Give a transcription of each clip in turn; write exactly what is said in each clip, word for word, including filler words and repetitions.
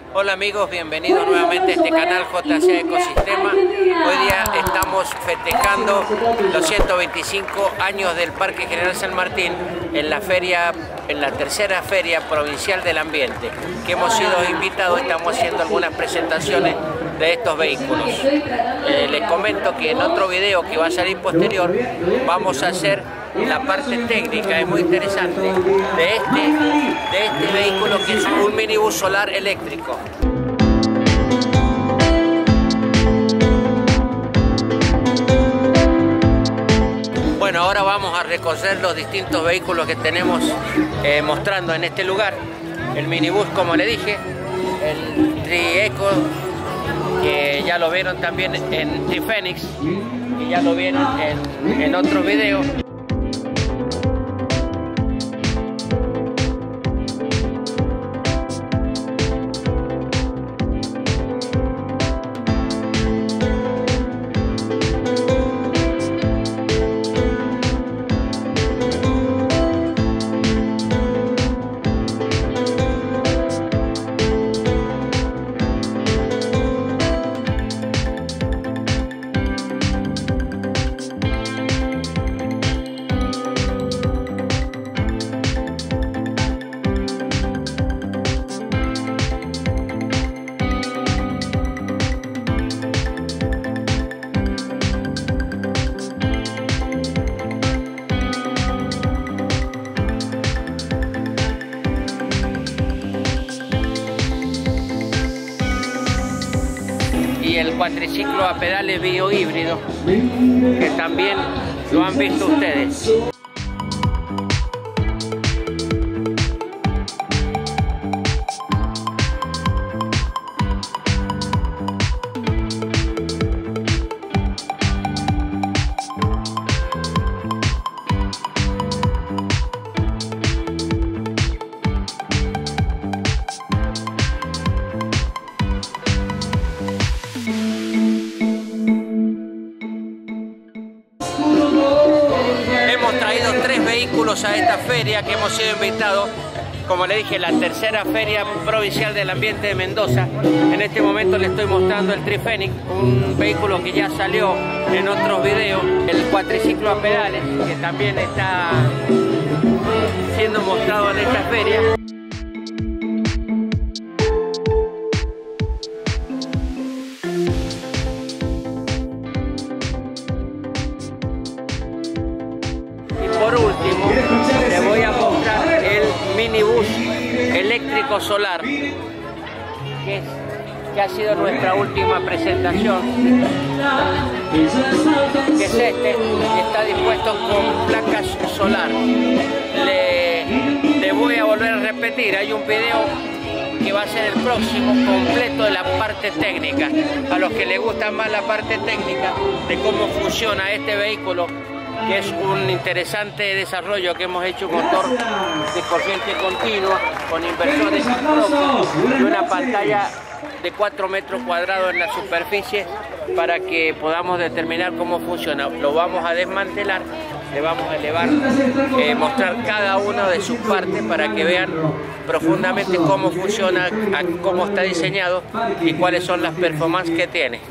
Hola amigos, bienvenidos nuevamente a este canal J C Ecosistema. Hoy día estamos festejando los ciento veinticinco años del Parque General San Martín en la feria, en la tercera feria provincial del ambiente, que hemos sido invitados, estamos haciendo algunas presentaciones de estos vehículos. Eh, les comento que en otro video que va a salir posterior vamos a hacer la parte técnica, es muy interesante, de este, de este vehículo que es un minibús solar eléctrico. Bueno, ahora vamos a recorrer los distintos vehículos que tenemos eh, mostrando en este lugar. El minibús, como le dije, el Tri-Eco, que ya lo vieron también en Tri-Fenix, que ya lo vieron en, en otros videos. Y el cuatriciclo a pedales biohíbrido, que también lo han visto ustedes. Hemos traído tres vehículos a esta feria que hemos sido invitados, como le dije, la tercera feria provincial del ambiente de Mendoza. En este momento le estoy mostrando el Tri-Fenix, un vehículo que ya salió en otros videos, el cuatriciclo a pedales, que también está siendo mostrado en esta feria. Por último, le voy a mostrar el minibús eléctrico solar, que, es, que ha sido nuestra última presentación, que es este, que está dispuesto con placas solar. Le, le voy a volver a repetir, hay un video que va a ser el próximo completo de la parte técnica. A los que les gusta más la parte técnica de cómo funciona este vehículo, que es un interesante desarrollo que hemos hecho, un motor de corriente continua con inversores propios y una pantalla de cuatro metros cuadrados en la superficie para que podamos determinar cómo funciona. Lo vamos a desmantelar, le vamos a elevar, eh, mostrar cada una de sus partes para que vean profundamente cómo funciona, cómo está diseñado y cuáles son las performances que tiene.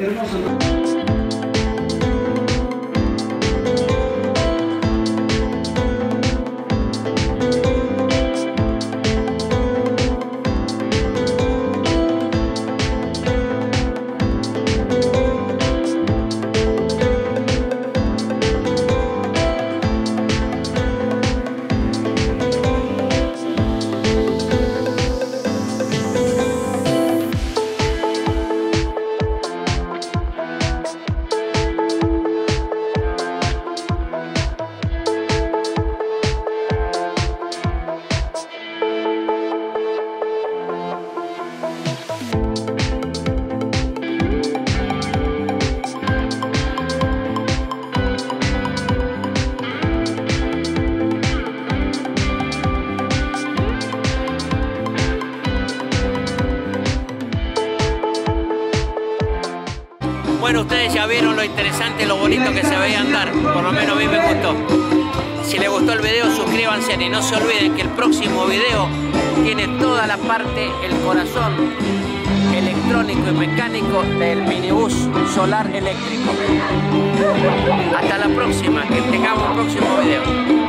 Bueno, ustedes ya vieron lo interesante, lo bonito que se veía andar, por lo menos a mí me gustó. Si les gustó el video, suscríbanse y no se olviden que el próximo video tiene toda la parte, el corazón electrónico y mecánico del minibús solar eléctrico. Hasta la próxima, que tengamos un próximo video.